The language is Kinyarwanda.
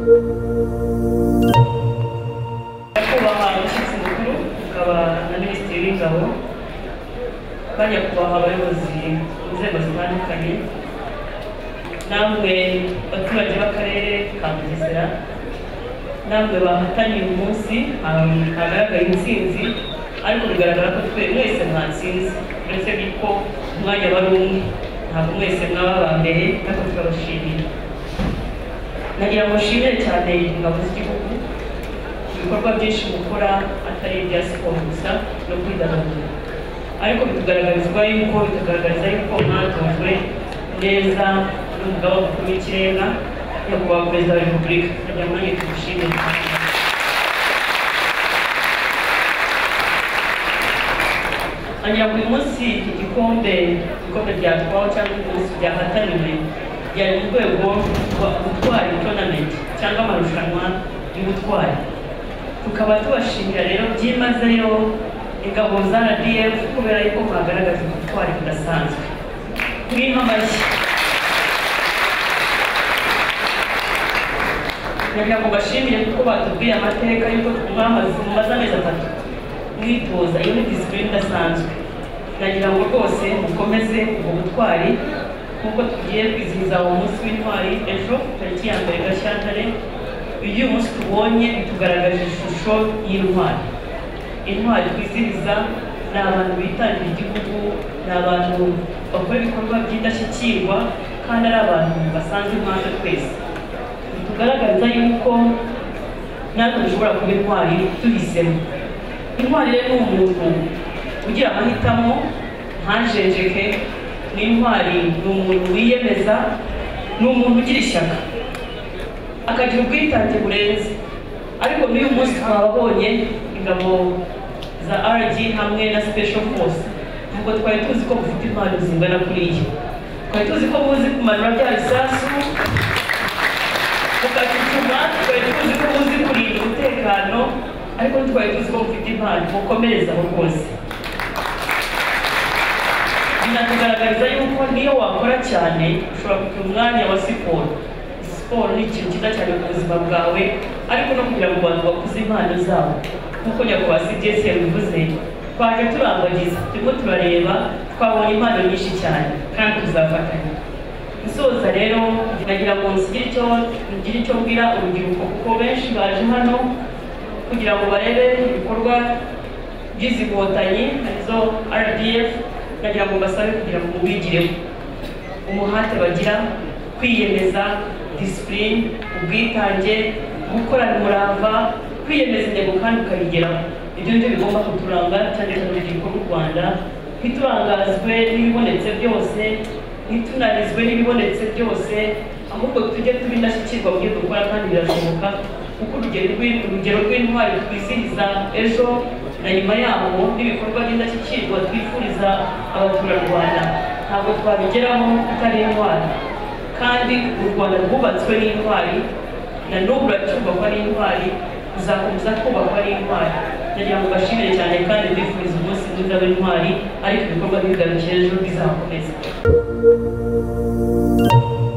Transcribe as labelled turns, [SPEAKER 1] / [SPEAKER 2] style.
[SPEAKER 1] Kubaha umushyitsi mukuru ukaba na Minisitiri w'Ingabo, bajya kubaha abayobozi mu nzego zitandukanye, namwe baturage b'akarere ka Bugesera, namwe bahataniye umunsi hagaragaye intsinzi, ariko bigaragara ko mwese mwatsinze, uretse ko umwanya wari umwe, ntabwo mwese mwaba aba mbere, ariko tukabashimira. Nagira ngo nshimire cyane ingabo z'igihugu ibikorwa byinshi mukora atari ibya siporo gusa no kwidagadura, ariko bitugaragariza yuko mwatojwe neza n'umugaba mukuru w'ikirenga nyakubahwa Perezida wa Repubulika. Nagira ngo nanjye tumushimire. Nagira ngo uyu munsi igikombe byatwawe cyangwa umunsi byahataniwe byari mu rwego rwa ubutwari tournament cyangwa amarushanwa y'ubutwari. Tukaba tubashimira rero byimazeyo ingabo za RDF kubera yuko mwagaragaje ubutwari budasanzwe. Kuri amashyi. Nagira ngo bashimire kuko batubwiye amateka yuko mumaze amezi 3 mwitoza, iyo ni discipline idasanzwe. Nagira ngo rwose mukomeze ubwo butwari kuko tugiye kwizihiza umunsi w'intwari ejo tariki ya 1 Gashyantare. Uyu munsi tubonye bitugaragaje ishusho y'intwari. Intwari twizihiza ni abantu bitangira igihugu, ni abantu bakora ibikorwa by'indashyikirwa, kandi ari abantu basanzwe nk'aho twese. Bitugaragariza yuko natwe dushobora kuba intwari tuhisemo. Intwari rero ni umuntu ugira amahitamo ntajenjeke, ni intwari, ni umuntu wiyemeza, ni umuntu ugira ishyaka, akagira ubwitange burenze. Ariko n'uyu munsi twababonye ingabo za RG hamwe na Special Force, nubwo twari tuzi ko bufite impano zingana kuriya. Twari tuzi ko buzi kumanura bya bisasu, ukatutuma, twari tuzi ko buzi kurinda umutekano, ariko twari tuzi ko bufite impano. Mukomereza aho rwose. Binatugaragariza yuko niyo wakora cyane ushobora kugira umwanya wa siporo. Siporo ni ikintu cyiza cyane mu buzima bwawe, ariko no kugira ngo abantu bakuze impano zabo. Nk'uko nyakubahwa CDS yabivuze, twaje turambagiza, turimo turareba, twabonye impano nyinshi cyane kandi tuzafatanya. Nsoza rero nagira ngo ngire icyo mbwira urubyiruko, kuko benshi baje hano kugira ngo barebe ibikorwa by'izi nkotanyi arizo RDF. Nagira ngo basabe kugira ngo mubigireho umuhate bagira, kwiyemeza, discipline, ubwitange, gukorana umurava, kwiyemeza intego kandi ukayigeraho. Ibyo ngibyo bigomba kuturanga cyane cyane urubyiruko rw'u Rwanda. Ntiturangazwe n'ibibonetse byose, ntitunanizwe n'ibibonetse byose, ahubwo tujye tuba indashyikirwa mu byo dukora, kandi birashoboka kuko urugero rw'intwari twizihiza ejo na nyuma yaho n'ibikorwa by'indashyikirwa twifuriza abaturarwanda ntabwo twabigeraho tutari intwari. Kandi u Rwanda rwubatswe n'intwari, na n'ubu ruracyubakwa n'intwari, ruzakomeza kubakwa n'intwari. Nagira ngo bashimire cyane kandi mbifuriza umunsi mwiza w'intwari, ariko ibikorwa bigarukira ejo bizakomeza.